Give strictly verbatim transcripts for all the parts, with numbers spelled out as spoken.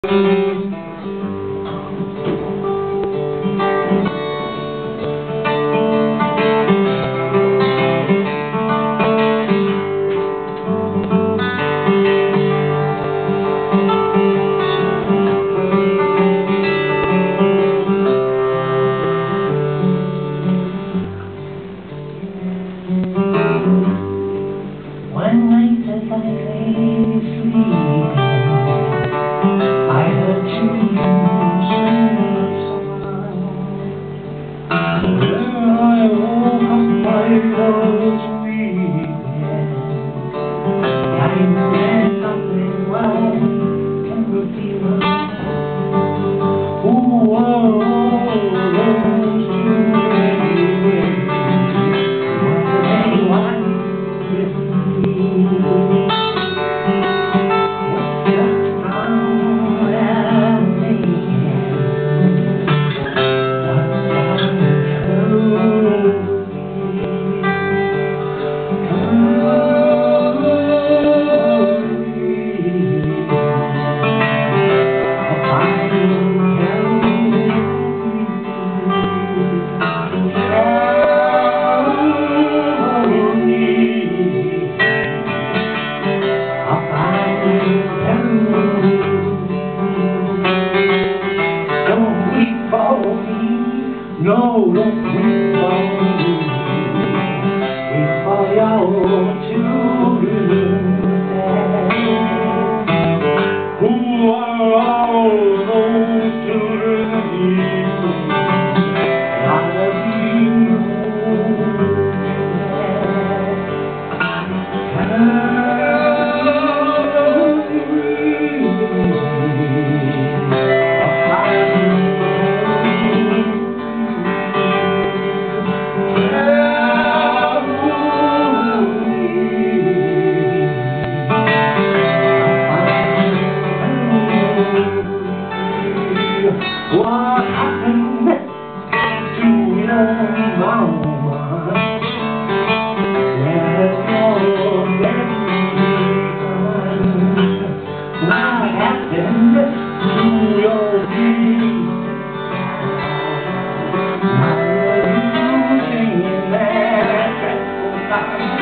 One night as I lay sleeping, I heard children singing a song. When I woke up, I was weeping. I knew that something was can be wrong. Who are those children? Were they one with me? No, don't weep for me. Weep for your children dead. Who are all those children here? Gotta be what happened to your mama? Where's your baby gone? What happened to your baby? Why are you singing that dreadful song?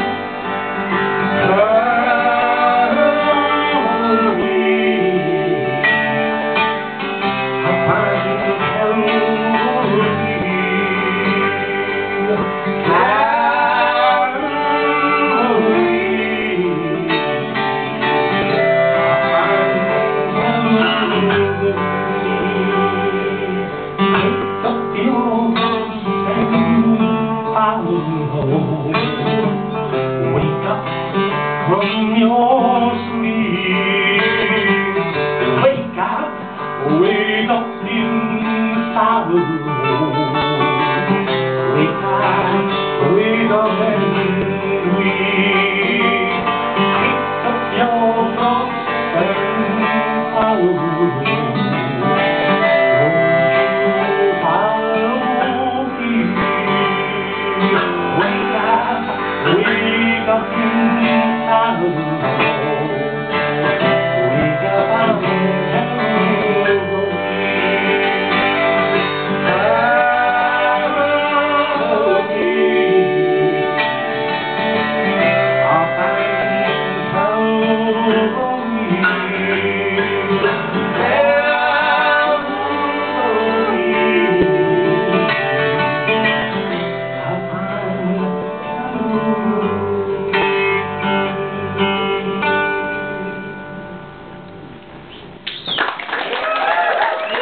Wake up from your sleep. Wake up, wake up inside.